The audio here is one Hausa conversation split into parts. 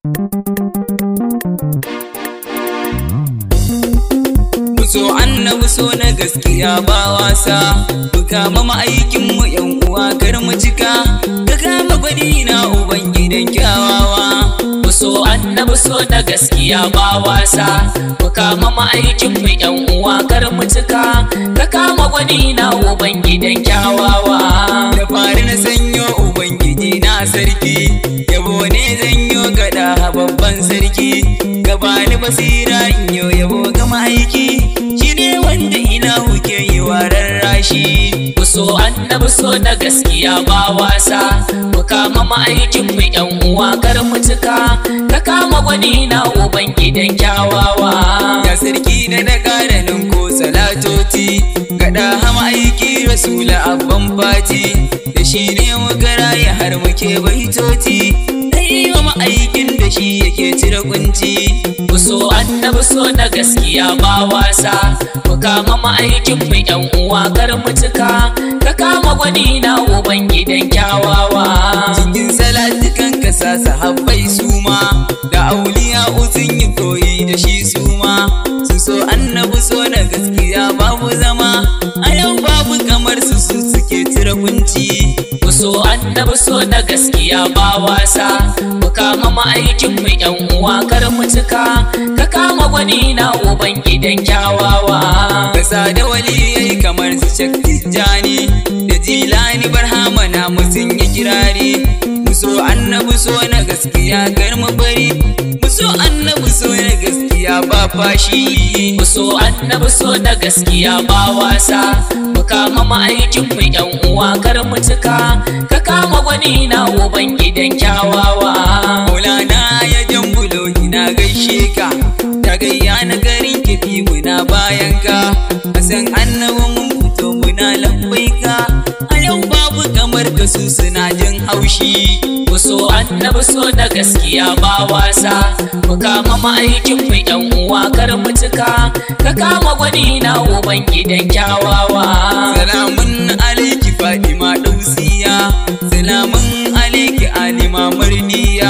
So annabi so na gaskiya ba wasa, mu kama ma'aikin mu yan uwa kar mu cika, ka kama gwani na ubangidan kyawawa. Mu so annabi so na gaskiya ba wasa, mu kama ma'aikin mu yan uwa kar mu cika, ka kama gwani na ubangidan kyawawa. Da fari na sanyo ubangiji na sarki, yabo ne zanyo gada babban sarki, gabani basira in yo yabo ga ma'aiki, shine wanda ina huke yi warar rashi. Mu so annabi so na gaskiya ba wasa, mu kama ma'aikin mu yan uwa kar mu cika, ka kama gwani na ubangidan kyawawa. Ya sarki na ƙara ko salatoti, gada hama aiki rasula abban fati, da shi ne muka raya har muke baitoti, dai wa ma'aikin da shi yake cire kunci. Mu so annabi so na gaskiya ba wasa, mu kama ma'aikin mu yan uwa kar mu cika, ka kama gwani na ubangidan kyawawa. Cikin salatukan kasa sahabbai suma, da auliya sun yi koyi da shi suma, sun so annabi so na gaskiya babu zama, a yau babu kamar su suke cire kunci. Mu so annabi so na gaskiya ba wasa, mu kama ma'aikin mu yan uwa kar mu cika, ka kama gwani na ubangidan kyawawa. Kasa da waliyai kamar su Shakti Jani da Jilani Barhama na sun yi kirari, mu so annabi so na gaskiya kar mu bari, mu so annabi so na gaskiya ba fashi. Mu so annabi so na gaskiya ba wasa, mu kama ma'aikin mu yan uwa kar mu cika, ka kama gwani na ubangidan kyawawa. Maulana ya jambulo ina gaishe ka, ta gayya na garin kifi muna bayan ka, Hassan annabi mun fito muna lambai ka, a yau babu kamar ka su suna jin haushi. Mu so annabi so na gaskiya ba wasa, mu kama ma'aikin mu yan uwa kar mu cika, ka kama gwani na ubangidan kyawawa. Salamun alaiki Fatima Dausiya, salamun alaiki Alima Mardiya,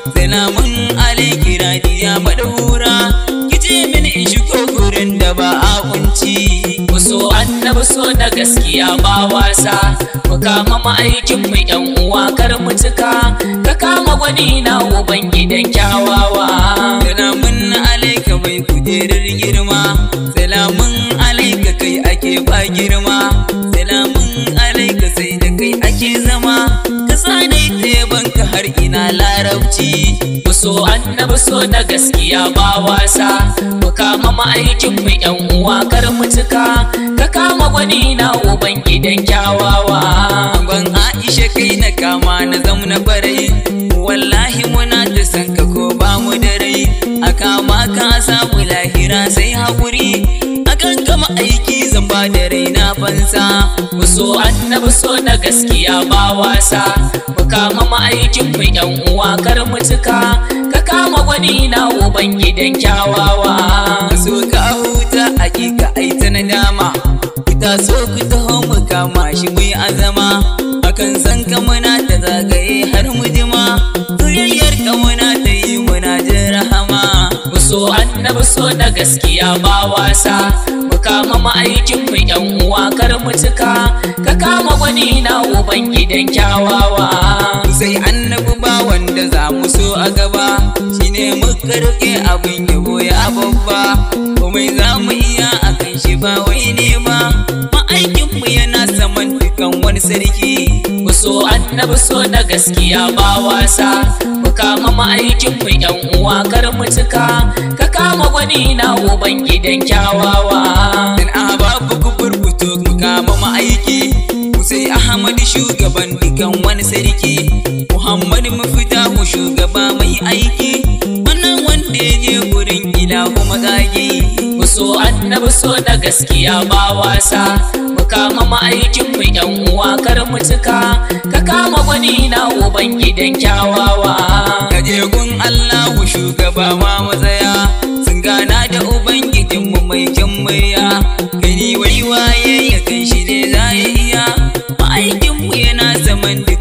salamun alaiki Radiya Madahura, kice min in shigo gurin da ba a kunci. Mu so annabi so na gaskiya ba wasa, mu kama ma'aikin mu yan uwa kar mu cika, ka kama gwani na ubangidan kyawawa. Salamun alaika mai kujerar girma, salamun alaika kai ake ba girma, salamun alaika sai da kai ake zama, ka sanai teban ka har ina larabci. Mu so annabi so na gaskiya ba wasa, mu kama ma'aikin mu yan uwa kar mu cika, ka kama gwani na ubangidan kyawawa. Angon Aisha kai na kama na zamna barai, wallahi muna da san ka ko ba mu da rai, a kama ka samu lahira sai haƙuri, akan kama aiki zan ba da raina fansa. Mu so annabi so na gaskiya ba wasa, mu kama ma'aikin mu yan uwa kar mu cika, ka kama gwani na ubangidan kyawawa. So ka huta hakika ai ta nadama, kita so ku taho mu kama shi mu yi azama, akan san ka muna ta zagaye har mu jima, soyayyar ka muna ta yi muna jin rahama. Mu so annabi so na gaskiya ba wasa, mu kama ma'aikin mu yan uwa kar mu cika, ka kama gwani na ubangidan kyawawa. Sai annabi ba wanda za mu so a gaba, shine muka rike abin yabo ya babba, komai za mu iya akan shi ba wai ne ba, ma'aikin mu yana saman dukan wani sarki. Mu so annabi so na gaskiya ba wasa, mu kama ma'aikin mu yan uwa kar mu cika, ka kama gwani na ubangidan kyawawa. Dan ababu ku burbuto mu kama ma'aiki, sai Ahmad shugaban dukan wani sarki, Muhammad mafita mu shugaba mai aiki, wannan wanda ya je gurin ilahu magagi. Mu so annabi so na gaskiya ba wasa, mu kama ma'aikin mu yan uwa kar mu cika, ka kama gwani na ubangidan kyawawa. Kaje gun Allahu shugaba ma matsaya, sun gana da ubangijin mu mai kyan murya, gani wai waye ya kan shi ne za ya iya, ma'aikin mu yana zaman duka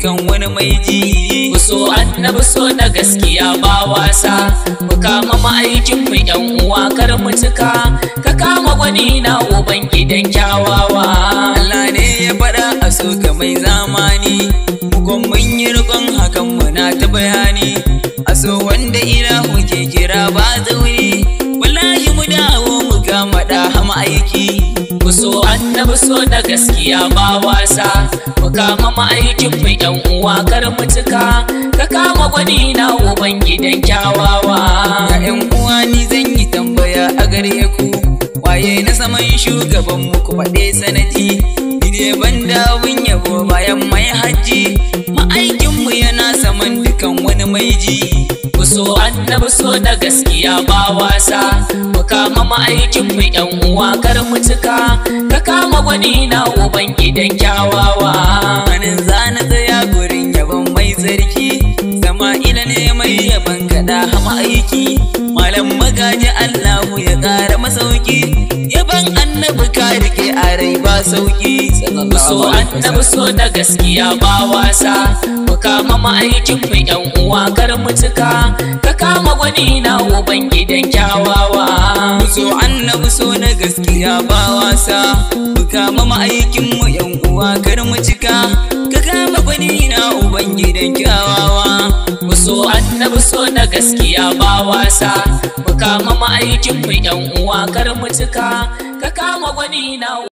dukan wani mai ji. Ku so annabi so na gaskiya ba wasa, mu kama ma'aikin mu yan uwa kar mu cika, ka kama gwani na uban gidan kyawawa. Allah ne ya faɗa a so ka mai zamani, mukon mun yi rikon hakan muna ta bayani. A so wanda ilahu ke kira ba zaune, wallahi mu dawo mu kama da ma'aiki. Ku so annabi so na gaskiya ba wasa, mu kama ma'aikin mu yan uwa kar mu cika, ka kama gwani na uban gidan kyawawa. Ya yan uwa ni zan yi tambaya a gare ku, waye na saman shugaban mu ku faɗe sanadi. Ni ne ban da abun yabo bayan mai hajji, ma'aikin mu yana saman dukan wani mai ji. Ku so annabi so na gaskiya ba wasa, mu kama ma'aikin mu yan uwa kar mu cika, ka kama gwani na uban gidan kyawawa. Anan zana tsaya gurin yabon mai tsarki, Sama'ila ne mai yaban kada ma'aiki. Malam magaji Allahu ya ƙara masauki, yaban annabi ka rike a rai ba sauki. Ku so annabi so na gaskiya ba wasa, mu kama ma'aikin mu yan uwa kar mu cika, ka kama gwani na uban gidan kyawawa. Ku so annabi so na gaskiya ba wasa, mu kama ma'aikin mu yan uwa kar mu cika, ka kama gwani na uban gidan kyawawa. Ku so annabi so na gaskiya ba wasa, mu kama ma'aikin mu yan uwa kar mu cika, ka kama gwani na